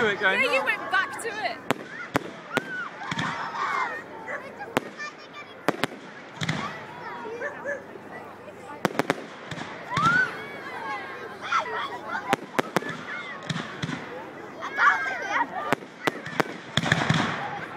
to it going, Yeah, you went back to it.